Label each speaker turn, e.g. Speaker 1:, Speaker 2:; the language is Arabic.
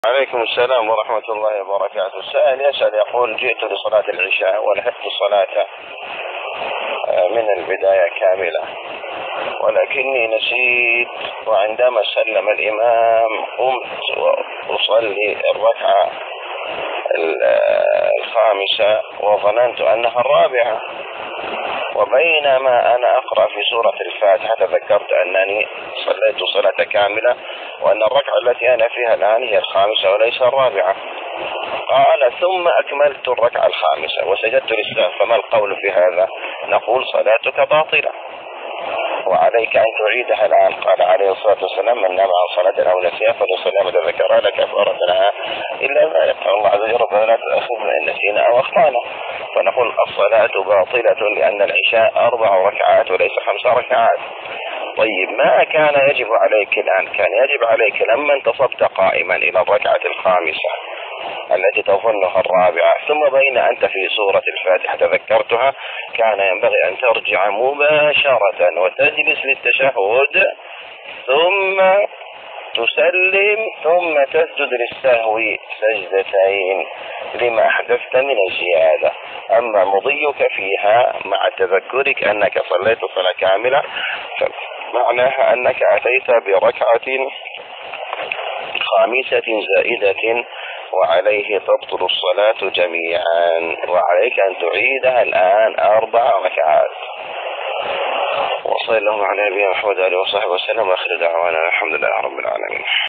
Speaker 1: عليكم السلام ورحمة الله وبركاته. السائل يسأل يقول: جئت لصلاة العشاء ولحقت الصلاة من البداية كاملة، ولكني نسيت، وعندما سلم الإمام قمت وأصلي الركعة الخامسة وظننت أنها الرابعة، وبينما أنا أقرأ في سورة الفاتحة تذكرت أنني صليت صلاة كاملة، وأن الركعة التي أنا فيها الآن هي الخامسة وليس الرابعة. قال: ثم أكملت الركعة الخامسة وسجدت للسهو، فما القول في هذا؟ نقول: صلاتك باطلة وعليك أن تعيدها الآن. قال عليه الصلاة والسلام: من نام عن صلاة أو نسيها فليصلي ما تذكرها لكفارة لها إلا ذلك. قال الله عز وجل: ربنا لا تؤاخذنا إن نسينا أو أخطأنا. فنقول: الصلاة باطلة لأن العشاء 4 ركعات وليس 5 ركعات. طيب، ما كان يجب عليك الآن؟ كان يجب عليك لما انتصبت قائما إلى الركعة الخامسة التي تظنها الرابعة، ثم بين أنت في سورة الفاتحة تذكرتها، كان ينبغي أن ترجع مباشرة وتجلس للتشهد، ثم تسلم، ثم تسجد للسهو سجدتين لما أحدثت من الزيادة. أما مضيك فيها مع تذكرك أنك صليت صلاة كاملة فمعناها أنك أتيت بركعة خامسة زائدة، وعليه تبطل الصلاة جميعا، وعليك أن تعيدها الآن 4 ركعات. وصلى الله على نبينا محمد وآله وصحبه وسلم، وآخر دعوانا الحمد لله رب العالمين.